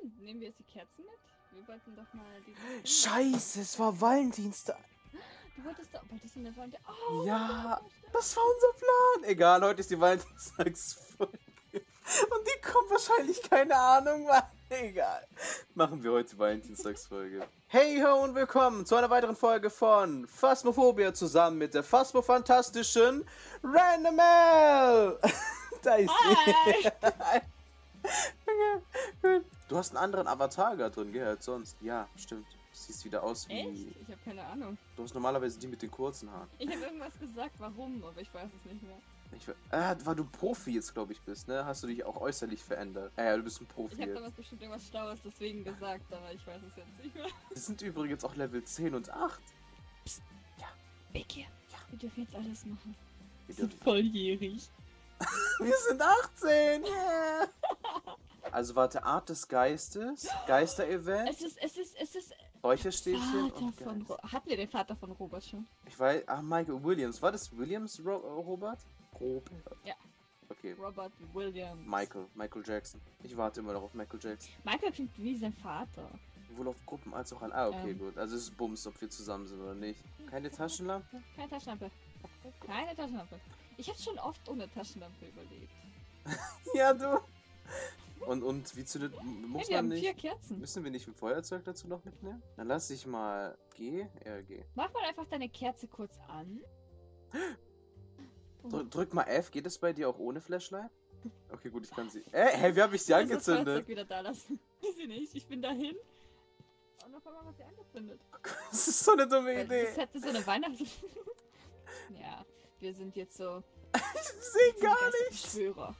nehmen wir jetzt die Kerzen mit? Wir wollten doch mal die... Scheiße, es war Valentinstag. Du wolltest du eine Valentin... Oh, Ja, das war unser Plan. Egal, heute ist die Valentinstagsfolge. Und die kommt wahrscheinlich, keine Ahnung, wann. Egal. Machen wir heute die Valentinstagsfolge. Hey ho und willkommen zu einer weiteren Folge von Phasmophobia zusammen mit der Phasmo-fantastischen Randomel. Da ist sie. Du hast einen anderen Avatar gerade drin, gell, als sonst. Ja, stimmt. Du siehst wieder aus wie... Echt? Ich habe keine Ahnung. Du hast normalerweise die mit den kurzen Haaren. Ich habe irgendwas gesagt, warum, aber ich weiß es nicht mehr. Weil du Profi jetzt, glaube ich, bist, ne? Hast du dich auch äußerlich verändert. Ja, du bist ein Profi. Ich habe damals bestimmt irgendwas Schlaues deswegen gesagt, aber ich weiß es jetzt nicht mehr. Wir sind übrigens auch Level 10 und 8. Psst. Ja. Weg hier. Ja. Wir dürfen jetzt alles machen. Wir sind volljährig. Wir sind 18, yeah! Also warte, Art des Geistes, Geister-Event. Es ist... Räucherstäbchen Vater und von hatten wir den Vater von Robert schon? Ich weiß, Michael Williams. War das Williams, Robert? Robert. Ja. Okay. Robert Williams. Michael Jackson. Ich warte immer noch auf Michael Jackson. Michael klingt wie sein Vater. Sowohl auf Gruppen als auch an... okay, gut. Also es ist Bums, ob wir zusammen sind oder nicht. Keine Taschenlampe? Keine Taschenlampe. Keine Taschenlampe. Ich habe schon oft ohne Taschenlampe überlebt. Ja, du. Und wie zündet... Muss wir man haben nicht... 4 Kerzen. Müssen wir nicht ein Feuerzeug dazu noch mitnehmen? Dann lass ich mal... G? G. Mach mal einfach deine Kerze kurz an. Drück mal F. Geht es bei dir auch ohne Flashlight? Okay, gut, ich kann sie... wie habe ich sie angezündet? Das Feuerzeug wieder da lassen. Weiß ich nicht. Ich bin dahin. Und auf einmal hat sie angezündet. Das ist so eine dumme Idee. Das hätte so eine Weihnachts... Ja, wir sind jetzt so... Ich sehe gar nichts. Beschwörer.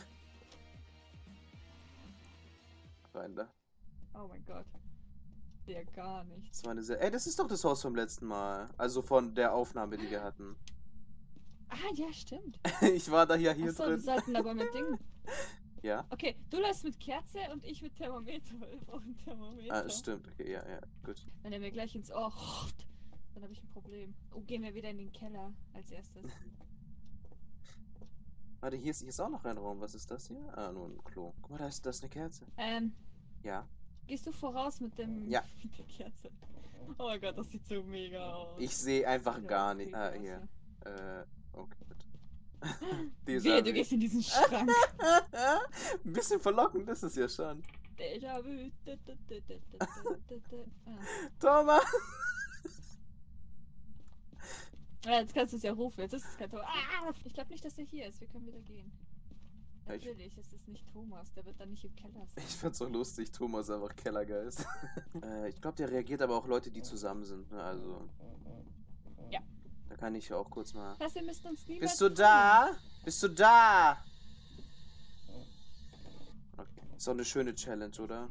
Rein da. Oh mein Gott. Der gar nichts. Das war eine sehr... das ist doch das Haus vom letzten Mal. Also von der Aufnahme, die wir hatten. Ah, ja, stimmt. Ich war da ja hier Achso, drin. wir sollten aber mit Dingen. Ja? Okay, du lässt mit Kerze und ich mit Thermometer, weil wir brauchen Thermometer. Ah, stimmt. Okay, ja, gut. Wenn er mir gleich ins Ohr rocht, dann habe ich ein Problem. Oh, gehen wir wieder in den Keller als erstes. Warte, hier ist auch noch ein Raum. Was ist das hier? Ah, nur ein Klo. Guck mal, da ist eine Kerze. Ja. Gehst du voraus mit dem... Ja. mit der Kerze? Oh mein Gott, das sieht so mega aus. Ich sehe einfach Ja, gar nicht. okay, Hier. Okay, gut. Wehe, du gehst in diesen Schrank. Ein bisschen verlockend ist es ja schon. Déjà-vu. Thomas! Ja, jetzt kannst du es ja rufen. Jetzt ist es kein Thomas. Ich glaube nicht, dass er hier ist. Wir können wieder gehen. Natürlich, es ist nicht Thomas. Der wird dann nicht im Keller sein. Ich find's so lustig, Thomas einfach Kellergeist. Ich glaube, der reagiert aber auch Leute, die zusammen sind. Ne? Also. Ja. Da kann ich ja auch kurz mal... Das heißt, wir müssen uns niemals... Bist du da? Bist du da? Okay. Ist doch eine schöne Challenge, oder?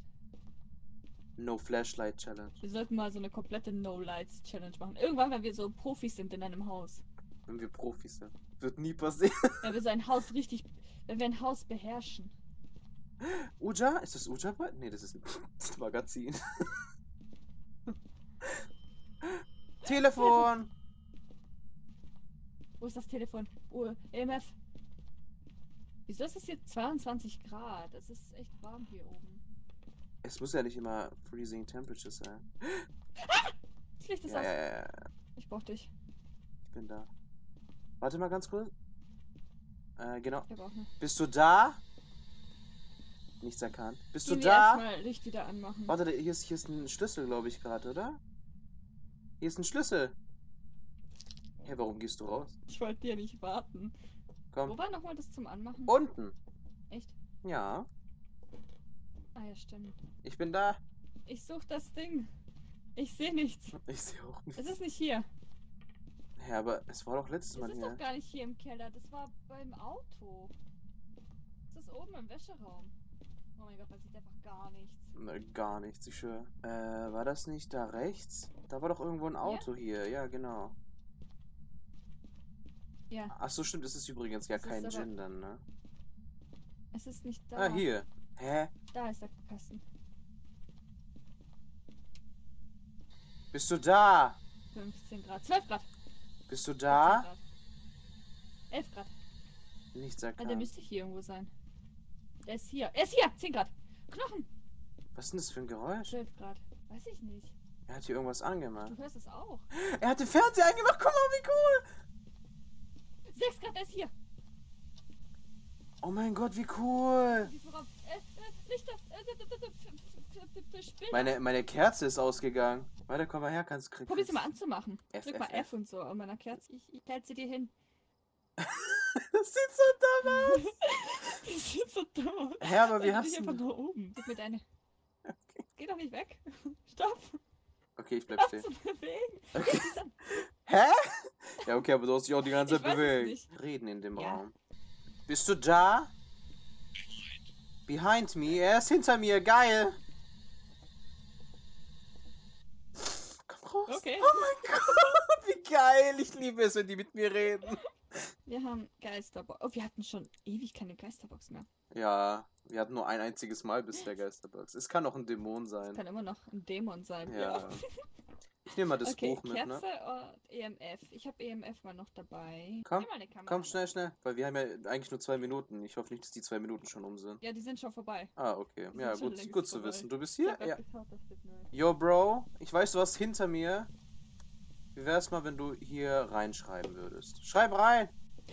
No Flashlight Challenge. Wir sollten mal so eine komplette No-Lights-Challenge machen. Irgendwann, wenn wir so Profis sind in einem Haus. Wenn wir Profis sind. Wird nie passieren. Wenn wir so ein Haus richtig... Wenn wir ein Haus beherrschen. Uja? Ist das Uja? Nee, das ist ein Magazin. Telefon! Wo ist das Telefon? EMF. Wieso ist es hier 22 Grad? Es ist echt warm hier oben. Es muss ja nicht immer freezing temperature sein. Das Licht ist aus. Ja. Ich brauch dich. Ich bin da. Warte mal ganz kurz. Genau. Ich auch nicht. Bist du da? Nichts erkannt. Bist du Gehen da? wir erstmal Licht wieder anmachen. Warte, hier ist ein Schlüssel, glaube ich, gerade, oder? Hier ist ein Schlüssel. Hä, warum gehst du raus? Ich wollte dir nicht warten. Komm. Wo war nochmal das zum Anmachen? Unten. Echt? Ja. Ah ja, stimmt. Ich bin da. Ich suche das Ding. Ich sehe nichts. Ich sehe auch nichts. Es ist nicht hier. Ja, aber es war doch letztes Mal Es ist hier. doch gar nicht hier im Keller. Das war beim Auto. Das ist oben im Wäscheraum. Oh mein Gott, man sieht einfach gar nichts. Ne, gar nichts, ich schwöre. War das nicht da rechts? Da war doch irgendwo ein Auto hier. Ja, genau. Ja. Ach so, stimmt. Das ist übrigens ja Das ist kein aber- Gin dann, ne? Es ist nicht da. Ah, hier. Hä? Da ist der Kasten. Bist du da? 15 Grad. 12 Grad. Bist du 14 da? Grad. 11 Grad. Nichts Ah, der erkannt. müsste hier irgendwo sein. Der ist hier. Er ist hier! 10 Grad. Knochen! Was ist denn das für ein Geräusch? 12 Grad. Weiß ich nicht. Er hat hier irgendwas angemacht. Du hörst es auch. Er hat den Fernseher angemacht. Guck mal, wie cool. 6 Grad, er ist hier. Oh mein Gott, wie cool. Diesem Raum. Lichter. Spinner. Meine Kerze ist ausgegangen. Warte, komm mal her, kannst du Probier sie mal anzumachen. F, Drück F, mal F. F und so an meiner Kerze. Ich halte sie dir hin. Das sieht so dumm aus. Das sieht so dumm aus. Hä, aber wie Halt hast dich du... einfach nur oben. Gib mir deine. Okay. Geh doch nicht weg. Stopp. Okay, ich bleib Auf stehen. zu bewegen. Okay. Sie ist an- Hä? Ja, okay, aber du hast dich auch die ganze Ich Zeit weiß es bewegt. nicht. Reden in dem Ja. Raum. Bist du da? Behind me. Er ist hinter mir. Geil. Komm raus. Okay. Oh mein Gott, wie geil. Ich liebe es, wenn die mit mir reden. Wir haben Geisterbox. Oh, wir hatten schon ewig keine Geisterbox mehr. Ja, wir hatten nur ein einziges Mal bis der Geisterbox. Es kann auch ein Dämon sein. Kann immer noch ein Dämon sein. Ja. Ich nehme mal das Okay, Buch mit, Kerze ne? und EMF. Ich habe EMF mal noch dabei. Komm, Nimm mal eine Kamera Komm, mit. schnell, schnell. Weil wir haben ja eigentlich nur 2 Minuten. Ich hoffe nicht, dass die 2 Minuten schon um sind. Ja, die sind schon vorbei. Ah, okay. Die Ja, sind schon gut, längst gut zu vorbei. wissen. Du bist Ich hier? hab Ja. grad geschaut, das steht neu. Yo, Bro. Ich weiß, du warst hinter mir. Wie wär's mal, wenn du hier reinschreiben würdest? Schreib rein!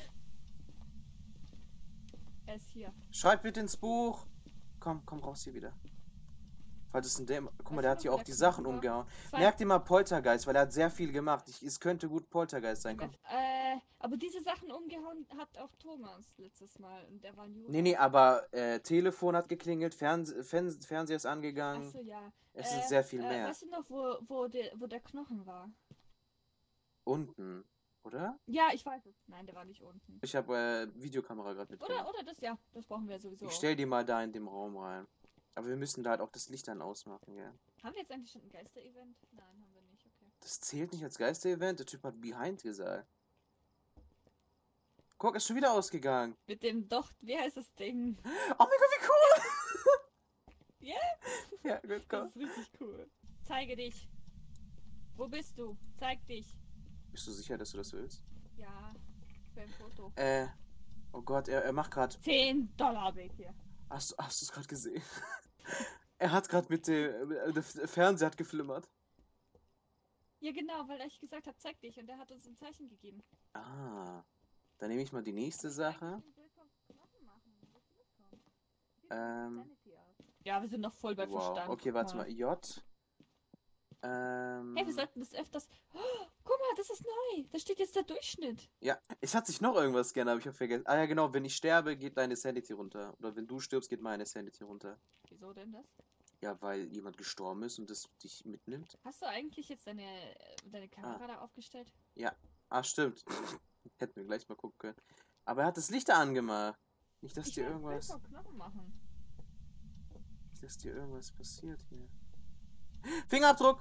Er ist hier. Schreib bitte ins Buch! Komm raus hier wieder. Falls es ein Dämon... Guck mal, Weißt der du hat hier noch, auch wo die der Sachen Knochen war? umgehauen. Zwei- Merk dir mal Poltergeist, weil er hat sehr viel gemacht. Es könnte gut Poltergeist sein. Komm. Aber diese Sachen umgehauen hat auch Thomas letztes Mal und der war ein Jura. Nee, aber Telefon hat geklingelt, Fernseher ist angegangen. Achso, ja. Es ist sehr viel mehr. Weißt du noch, wo der Knochen war? Unten, oder? Ja, ich weiß es. Nein, der war nicht unten. Ich habe Videokamera gerade mitgenommen. Oder das, ja. Das brauchen wir sowieso. Ich stell die mal da in dem Raum rein. Aber wir müssen da halt auch das Licht dann ausmachen, ja. Haben wir jetzt eigentlich schon ein Geister-Event? Nein, haben wir nicht. Okay. Das zählt nicht als Geister-Event. Der Typ hat Behind gesagt. Guck, ist schon wieder ausgegangen. Mit dem wie heißt das Ding? Oh mein Gott, wie cool! Ja? Ja, gut, Das komm. ist richtig cool. Zeige dich. Wo bist du? Zeig dich. Bist du sicher, dass du das willst? Ja, für ein Foto. Oh Gott, er macht gerade. $10 Weg hier. Hast du es gerade gesehen? Er hat gerade mit dem. Der Fernseher hat geflimmert. Ja, genau, weil ich gesagt habe, zeig dich. Und er hat uns ein Zeichen gegeben. Ah. Dann nehme ich mal die nächste Sache. Ja, wir sind noch voll bei Wow. Verstand. Okay, Guck warte mal. J. Hey, wir sollten das öfters... Oh, guck mal, das ist neu. Da steht jetzt der Durchschnitt. Ja, es hat sich noch irgendwas geändert, aber ich habe vergessen. Ah ja, genau, wenn ich sterbe, geht deine Sanity runter. Oder wenn du stirbst, geht meine Sanity runter. Wieso denn das? Ja, weil jemand gestorben ist und das dich mitnimmt. Hast du eigentlich jetzt deine Kamera da aufgestellt? Ja. Ah, stimmt. Hätten wir gleich mal gucken können. Aber er hat das Licht da angemacht. Nicht, dass dir irgendwas... Knochen machen. Nicht, dass dir irgendwas passiert hier. Fingerabdruck!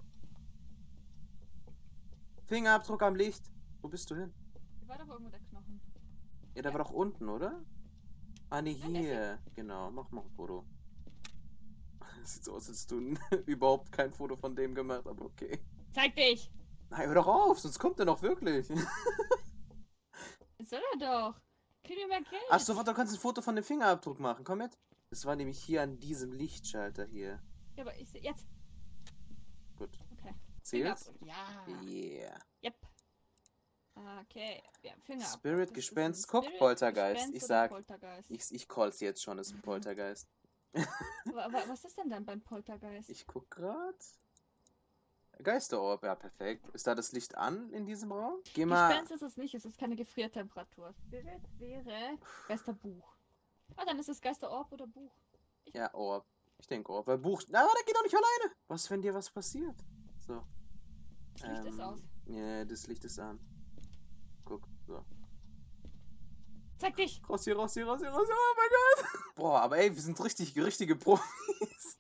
Fingerabdruck am Licht. Wo bist du hin? Hier war doch irgendwo der Knochen. Ja, der war doch unten, oder? Ah, nee, Ja, der ist hier. Genau, mach mal ein Foto. Sieht so aus, als hättest du überhaupt kein Foto von dem gemacht, aber okay. Zeig dich! Nein, hör doch auf, sonst kommt er noch wirklich. Jetzt soll er doch. Krieg mir mehr Geld. Achso, warte, du kannst ein Foto von dem Fingerabdruck machen. Komm mit. Das war nämlich hier an diesem Lichtschalter hier. Ja, aber ich jetzt. Gut. Okay. Zählt's? Fingerabdruck. Ja. Yeah. Yep. Okay. Ja, Fingerabdruck. Spirit, Das Gespenst, ist ein guck, Spirit, Poltergeist. Gespenst Ich oder sag, Poltergeist. ich call's jetzt schon, ist ein Poltergeist. Aber was ist denn dann beim Poltergeist? Ich guck grad. Geisterorb, ja, perfekt. Ist da das Licht an in diesem Raum? Geh mal. Gespenst ist es nicht, es ist keine Gefriertemperatur. Spirit wäre Geisterbuch. Ah, dann ist es Geisterorb oder Buch. Ja, Orb. Ich denke Orb, weil Buch. Na, aber der geht doch nicht alleine. Was, wenn dir was passiert? So. Das Licht ist aus. Ja, das Licht ist an. Guck, so. Zeig dich! Raus hier, raus hier, raus hier, raus hier. Oh mein Gott. Boah, aber ey, wir sind richtige Profis.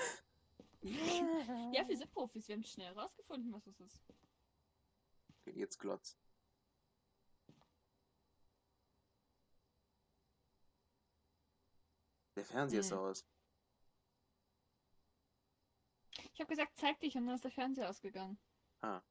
Ja, wir sind Profis, wir haben schnell rausgefunden, was es ist. Okay, jetzt glotz. Der Fernseher ist aus. Ich habe gesagt, zeig dich und dann ist der Fernseher ausgegangen. Ah.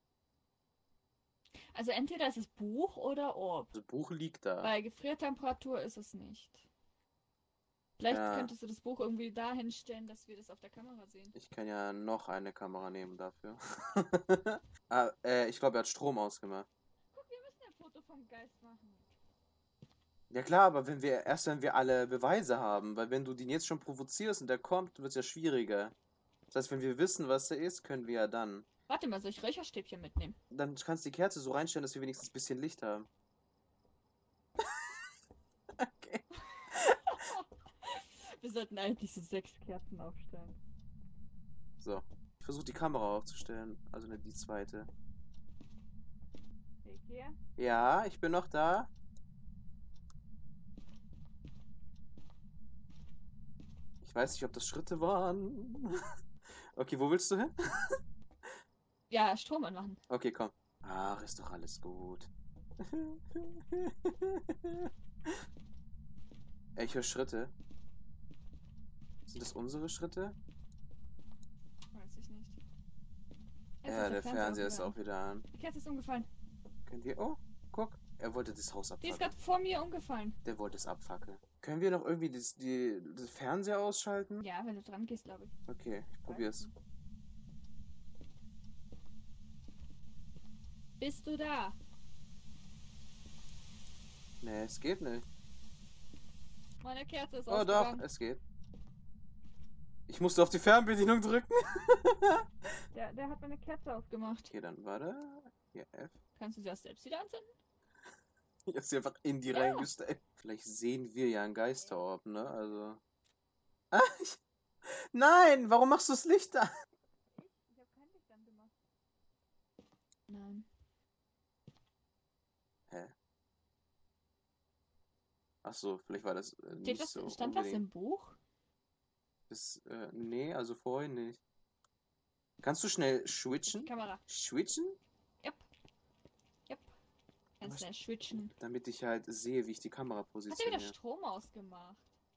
Also entweder ist es Buch oder Orb. Das Buch liegt da. Bei Gefriertemperatur ist es nicht. Vielleicht Ja. könntest du das Buch irgendwie dahin stellen, dass wir das auf der Kamera sehen. Ich kann ja noch eine Kamera nehmen dafür. Ich glaube, er hat Strom ausgemacht. Guck, wir müssen ein Foto vom Geist machen. Ja klar, aber wenn wir alle Beweise haben, weil wenn du den jetzt schon provozierst und der kommt, wird es ja schwieriger. Das heißt, wenn wir wissen, was er ist, können wir ja dann. Warte mal, soll ich Räucherstäbchen mitnehmen? Dann kannst du die Kerze so reinstellen, dass wir wenigstens ein bisschen Licht haben. Okay. Wir sollten eigentlich so 6 Kerzen aufstellen. So. Ich versuche die Kamera aufzustellen. Also nicht die zweite. Okay, hier. Ja, ich bin noch da. Ich weiß nicht, ob das Schritte waren. Okay, wo willst du hin? Ja, Strom anmachen. Okay, komm. Ach, ist doch alles gut. Ich höre Schritte. Sind das unsere Schritte? Weiß ich nicht. Jetzt Ja, ist der Fernseher ist ausgegangen. auch wieder an. Die Kerze ist umgefallen. Könnt ihr... Oh, guck. Er wollte das Haus Die ist abfackeln. gerade vor mir umgefallen. Der wollte es abfackeln. Können wir noch irgendwie das Fernseher ausschalten? Ja, wenn du dran gehst, glaube ich. Okay, ich probier's. Bist du da? Nee, es geht nicht. Meine Kerze ist Oh ausgegangen. doch, es geht. Ich musste auf die Fernbedienung drücken. Der hat meine Kerze ausgemacht. Okay, dann warte. Hier, F. Kannst du sie auch selbst wieder anzünden? Ich hab sie einfach in die Ja. reingestellt. Vielleicht sehen wir ja einen Geisterorb, ne? Also. Ah, Nein, warum machst du das Licht an? Ich habe kein Licht angemacht. Nein. Ach so, vielleicht war das nicht so Stand das unbedingt. im Buch? Nee, also vorhin nicht. Kannst du schnell Die switchen? Kamera. Switchen? Yep. Ganz Was? schnell switchen. Damit ich halt sehe, wie ich die Kamera Hat er wieder positioniere. Strom ausgemacht?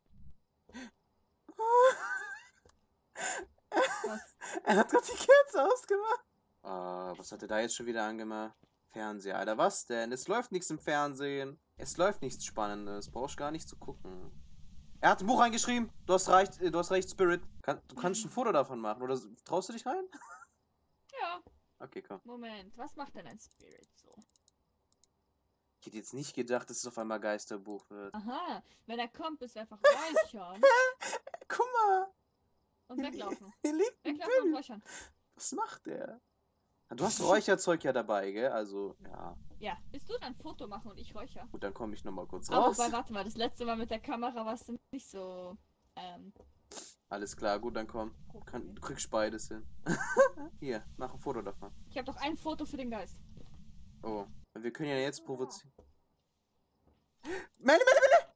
Was? Er hat gerade die Kerze ausgemacht. Was hat er da jetzt schon wieder angemacht? Fernseher, Alter, was denn? Es läuft nichts im Fernsehen. Es läuft nichts Spannendes. Brauchst gar nicht zu gucken. Er hat ein Buch reingeschrieben. Du hast recht, Spirit. Du kannst ein Foto davon machen. Oder traust du dich rein? Ja. Okay, komm. Moment, was macht denn ein Spirit so? Ich hätte jetzt nicht gedacht, dass es auf einmal Geisterbuch wird. Aha, wenn er kommt, bist du einfach räuchern Guck mal. und weglaufen. Hier liegt ein Weglaufen und Bild. räuchern. Was macht der? Du hast Räucherzeug ja dabei, gell? Also, ja. Ja, willst du dann ein Foto machen und ich räucher? Gut, dann komme ich nochmal kurz Aber raus. warte mal, das letzte Mal mit der Kamera warst du nicht so, Alles klar, gut, dann komm. Du kriegst beides hin. Hier, mach ein Foto davon. Ich habe doch ein Foto für den Geist. Oh, wir können ja jetzt provozieren. Melle, Melle, Melle!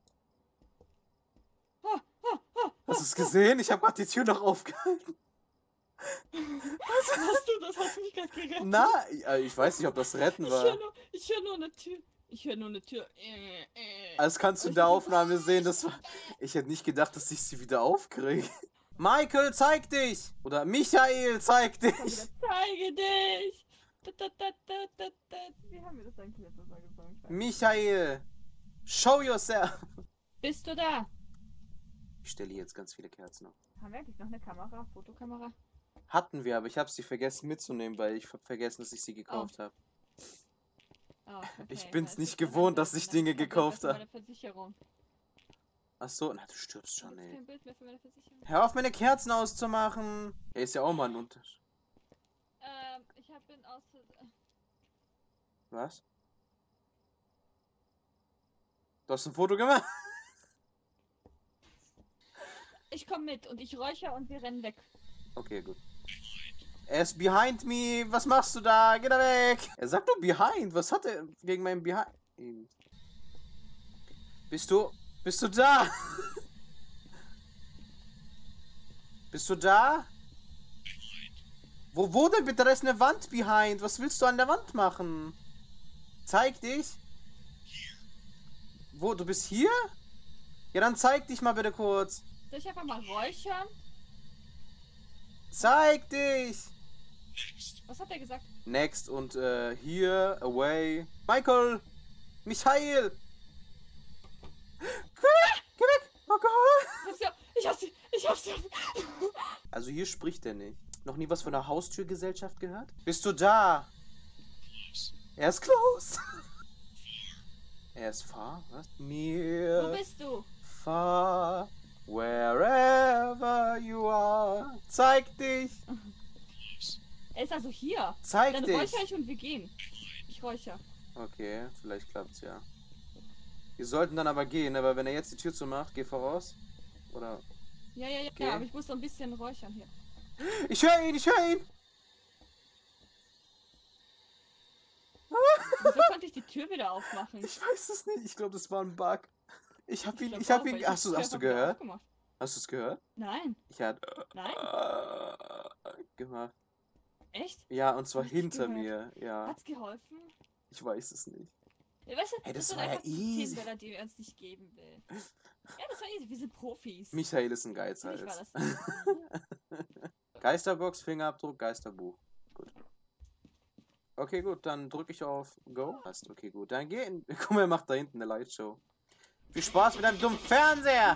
Hast du es gesehen? Ich habe gerade die Tür noch aufgehalten. Hast du das? Hast du mich gerade gerettet? Na, ich weiß nicht, ob das retten Ich war. höre nur eine Tür. Ich höre nur eine Tür. Das kannst du in der Aufnahme sehen. Ich hätte nicht gedacht, dass ich sie wieder aufkriege. Michael, zeig dich! Oder Michael, zeig dich! Zeige dich! Wie haben wir das eigentlich letztes Mal gesagt? Ich weiß nicht. Michael! Show yourself! Bist du da? Ich stelle hier jetzt ganz viele Kerzen auf. Haben wir eigentlich noch eine Kamera? Fotokamera? Hatten wir, aber ich habe sie vergessen mitzunehmen, weil ich habe vergessen, dass ich sie gekauft habe. Oh, okay. Ich bin's Heißt, nicht das kann gewohnt, dann dass ich sein, Dinge kein Bild gekauft mehr für habe. meine Versicherung. Ach so, na du stirbst schon, Gibt's ey. kein Bild mehr für meine Versicherung? Hör auf, meine Kerzen auszumachen! Er ist ja auch mal ein Unterschied. Ich hab bin aus... Was? Du hast ein Foto gemacht? Ich komm mit und ich räucher und wir rennen weg. Okay, gut. Er ist behind me. Was machst du da? Geh da weg. Er sagt nur behind. Was hat er gegen meinen behind? Bist du da? Bist du da? Wo denn bitte? Da ist eine Wand behind. Was willst du an der Wand machen? Zeig dich. Wo? Du bist hier? Ja, dann zeig dich mal bitte kurz. Soll ich einfach mal räuchern? Zeig dich. Was hat er gesagt? Next und here, away. Michael! Michael! Geh weg! Oh Gott. Ich hab's ja. Also hier spricht er nicht. Noch nie was von der Haustürgesellschaft gehört? Bist du da? Er ist close. Er ist far? Was? Near. Wo bist du? Far. Wherever you are. Zeig dich. Er ist also hier. Zeig Dann dich. räuchere ich und wir gehen. Ich räuchere. Okay, vielleicht klappt's ja. Wir sollten dann aber gehen, aber wenn er jetzt die Tür zumacht, geh voraus. Oder? Ja, Okay. ja, aber ich muss so ein bisschen räuchern hier. Ich höre ihn, ich höre ihn. Wieso konnte ich die Tür wieder aufmachen? Ich weiß es nicht. Ich glaube, das war ein Bug. Ich hab ihn, glaub auch, weil hast die du Tür hast du einfach wieder gehört? aufgemacht. Hast du es gehört? Nein. Ich hatte Nein? gemacht. Echt? Ja, und zwar Hab ich nicht hinter gehört. mir. Ja, Hat's geholfen? ich weiß es nicht. Ja, weißt du, Hey, das sind war ja einfach so easy. 10 Bälle, die er uns nicht geben will. Ja, das war easy. Wir sind Profis. Michael ist ein Natürlich war Geizhals. das easy. Geisterbox, Fingerabdruck, Geisterbuch. Gut. Okay, gut, dann drücke ich auf Go. Passt, okay, gut. Dann gehen. Guck mal, er macht da hinten eine Lightshow. Viel Spaß mit deinem dummen Fernseher!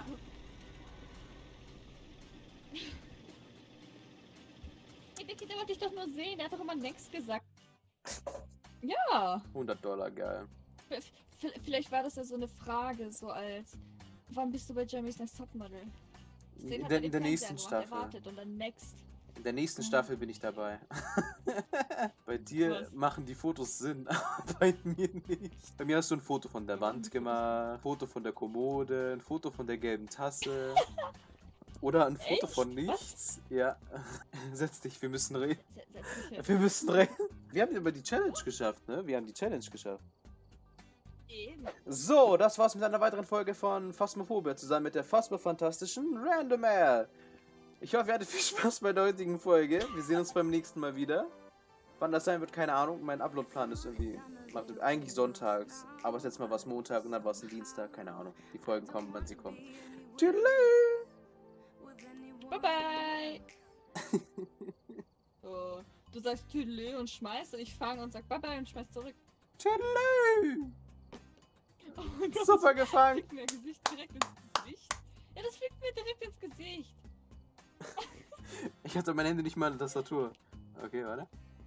Hey, Dicky, der wollte ich doch nur sehen. Der hat doch immer Next gesagt. Ja. $100, geil. Vielleicht war das ja so eine Frage, so als wann bist du bei Jeremy's Next Topmodel? In der nächsten Staffel. Erwartet und dann Next. In der nächsten Staffel bin ich dabei. Bei dir Was? machen die Fotos Sinn, aber bei mir nicht. Bei mir hast du ein Foto von der Wand gemacht, ein Foto von der Kommode, ein Foto von der gelben Tasse. Oder ein Foto Echt? von nichts. Ja. Setz dich, wir müssen reden. Setz dich hin. Wir müssen reden. Wir haben über die Challenge geschafft, ne? Wir haben die Challenge geschafft. Eben. So, das war's mit einer weiteren Folge von Phasmophobia zusammen mit der Phasmo-fantastischen Random Air. Ich hoffe, ihr hattet viel Spaß bei der heutigen Folge. Wir sehen uns beim nächsten Mal wieder. Wann das sein wird, keine Ahnung. Mein Uploadplan ist irgendwie eigentlich sonntags. Aber das letzte Mal war es Montag und dann war es ein Dienstag. Keine Ahnung. Die Folgen kommen, wann sie kommen. Tschüss. Bye bye. So, du sagst Tüdelö und schmeißt und ich fange und sag bye bye und schmeiß zurück. Tschüss. Oh mein Gott, Super das gefangen. fliegt mir Gesicht direkt ins Gesicht. Ja, das fliegt mir direkt ins Gesicht. Ich hatte mein Handy nicht mal in der Tastatur. Okay, warte.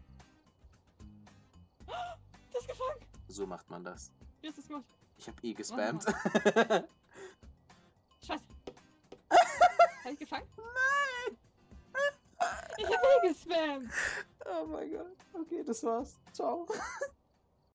Das ist gefangen. So macht man das. Wie hast du es gemacht? Ich habe gespammt. Scheiße. Hab ich gefangen? Nein. Ich hab gespammt. Oh mein Gott. Okay, das war's. Ciao.